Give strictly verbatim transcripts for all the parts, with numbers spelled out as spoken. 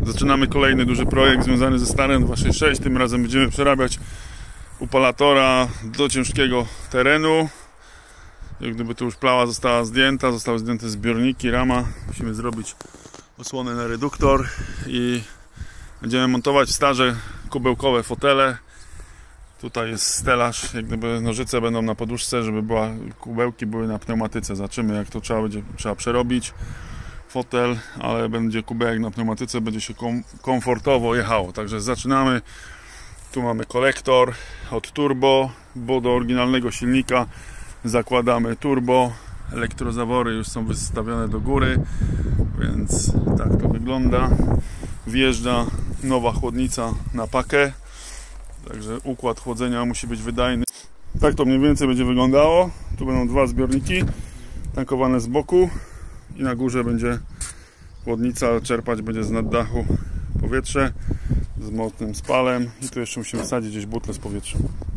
Zaczynamy kolejny duży projekt związany ze starem dwa sześć sześć. Tym razem będziemy przerabiać upalatora do ciężkiego terenu. Jak gdyby tu już plała została zdjęta, zostały zdjęte zbiorniki, rama. Musimy zrobić osłonę na reduktor i będziemy montować starze kubełkowe fotele. Tutaj jest stelaż, jak gdyby nożyce będą na poduszce, żeby była, kubełki były na pneumatyce. Zobaczymy, jak to trzeba będzie trzeba przerobić fotel, ale będzie kubełek na pneumatyce, będzie się kom komfortowo jechało. Także zaczynamy. Tu mamy kolektor od turbo, bo do oryginalnego silnika zakładamy turbo. Elektrozawory już są wystawione do góry, więc tak to wygląda. Wjeżdża nowa chłodnica na pakę, także układ chłodzenia musi być wydajny. Tak to mniej więcej będzie wyglądało. Tu będą dwa zbiorniki tankowane z boku i na górze będzie chłodnica, czerpać będzie z naddachu powietrze z mocnym spalem i tu jeszcze musimy wsadzić gdzieś butlę z powietrzem.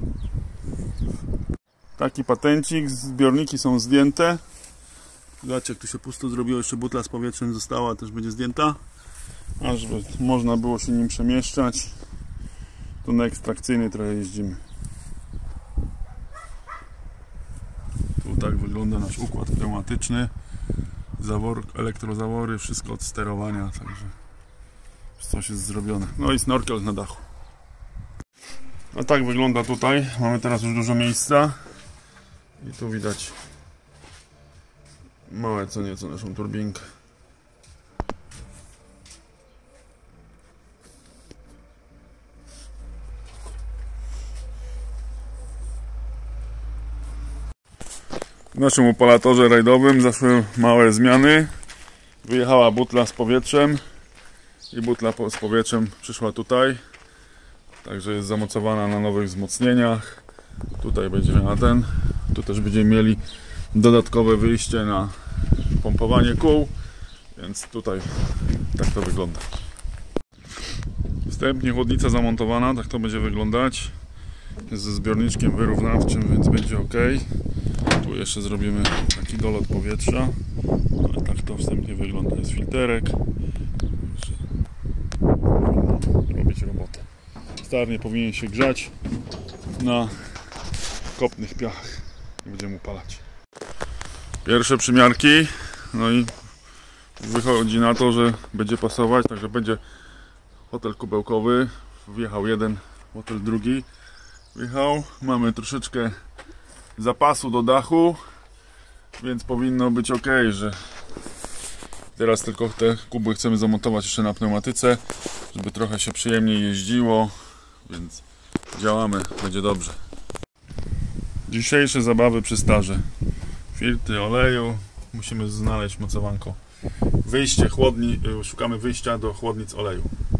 Taki patencik, zbiorniki są zdjęte. Zobaczcie, jak tu się pusto zrobiło, jeszcze butla z powietrzem została, też będzie zdjęta, a żeby można było się nim przemieszczać, to na ekstrakcyjny trochę jeździmy. Tu tak wygląda nasz układ pneumatyczny, zawór, elektrozawory, wszystko od sterowania, także coś jest zrobione. No i snorkel na dachu. A tak wygląda tutaj. Mamy teraz już dużo miejsca i tu widać małe co nieco naszą turbinkę. W naszym upalatorze rajdowym zaszły małe zmiany. Wyjechała butla z powietrzem i butla z powietrzem przyszła tutaj. Także jest zamocowana na nowych wzmocnieniach. Tutaj będzie miała ten. Tu też będziemy mieli dodatkowe wyjście na pompowanie kół. Więc tutaj tak to wygląda. Wstępnie chłodnica zamontowana, tak to będzie wyglądać. Jest ze zbiorniczkiem wyrównawczym, więc będzie ok. Tu jeszcze zrobimy taki dolot powietrza. Ale tak to wstępnie wygląda. Jest filterek. Robić robotę. Starnie powinien się grzać na kopnych piachach i będziemy upalać. Pierwsze przymiarki. No i wychodzi na to, że będzie pasować. Także będzie fotel kubełkowy. Wjechał jeden, fotel drugi wjechał. Mamy troszeczkę zapasu do dachu, więc powinno być ok, że teraz tylko te kuby chcemy zamontować jeszcze na pneumatyce, żeby trochę się przyjemniej jeździło, więc działamy, będzie dobrze. Dzisiejsze zabawy przy starze. Filtry oleju, musimy znaleźć mocowanko. Wyjście chłodni, szukamy wyjścia do chłodnic oleju.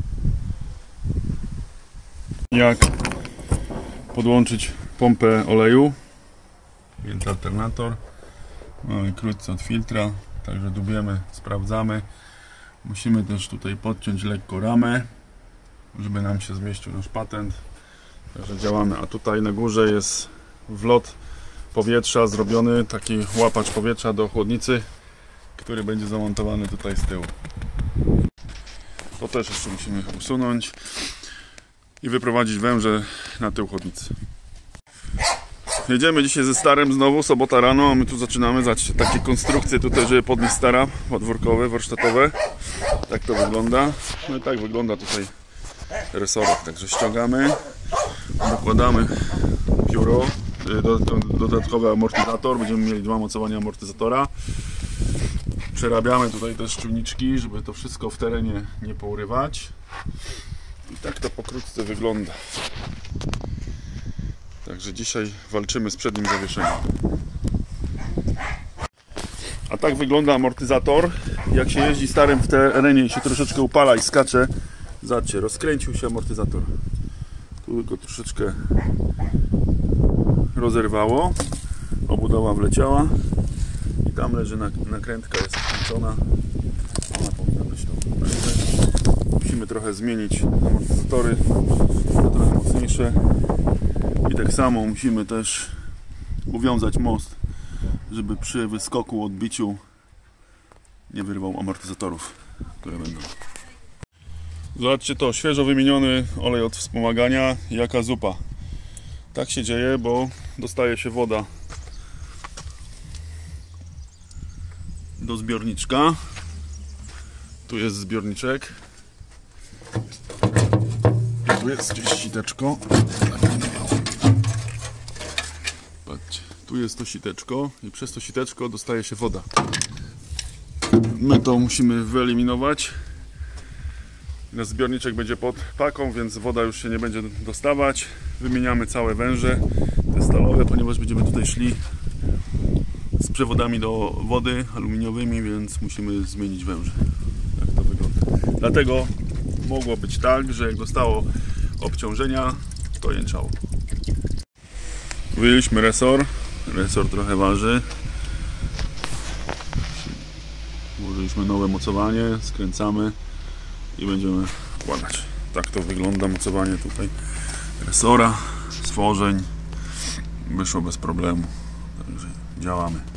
Jak podłączyć pompę oleju? Więc alternator. Mamy krótce od filtra, także dubiemy, sprawdzamy. Musimy też tutaj podciąć lekko ramę, żeby nam się zmieścił nasz patent. Także działamy. A tutaj na górze jest wlot powietrza zrobiony, taki łapacz powietrza do chłodnicy, który będzie zamontowany tutaj z tyłu. To też jeszcze musimy usunąć i wyprowadzić węże na tył chłodnicy. Jedziemy dzisiaj ze starem znowu, sobota rano, a my tu zaczynamy. Zobaczcie, takie konstrukcje tutaj, żeby podnieść stara, podwórkowe, warsztatowe. Tak to wygląda. No i tak wygląda tutaj resorek. Także ściągamy, dokładamy pióro, do, do, dodatkowy amortyzator. Będziemy mieli dwa mocowania amortyzatora. Przerabiamy tutaj też czujniczki, żeby to wszystko w terenie nie pourywać. I tak to pokrótce wygląda. Także dzisiaj walczymy z przednim zawieszeniem. A tak wygląda amortyzator. Jak się jeździ starym w terenie i się troszeczkę upala i skacze, zobaczcie, rozkręcił się amortyzator. Tu go troszeczkę rozerwało, obudowa wleciała i tam leży nakrętka, jest wkręcona. Ona powinna być dobra. Musimy trochę zmienić amortyzatory, trochę mocniejsze. I tak samo musimy też uwiązać most, żeby przy wyskoku, odbiciu nie wyrwał amortyzatorów, które będą. Zobaczcie to, świeżo wymieniony olej od wspomagania. Jaka zupa. Tak się dzieje, bo dostaje się woda do zbiorniczka. Tu jest zbiorniczek. I tu jest gdzieś siteczko. Patrzcie, tu jest to siteczko i przez to siteczko dostaje się woda. My to musimy wyeliminować. Nasz zbiorniczek będzie pod paką, więc woda już się nie będzie dostawać. Wymieniamy całe węże, te stalowe, ponieważ będziemy tutaj szli z przewodami do wody aluminiowymi, więc musimy zmienić węże. Tak to wygląda. Dlatego mogło być tak, że jak dostało obciążenia, to jęczało. Wyjęliśmy resor. Resor trochę waży. Włożyliśmy nowe mocowanie, skręcamy i będziemy wkładać. Tak to wygląda mocowanie tutaj resora, stworzeń. Wyszło bez problemu. Także działamy.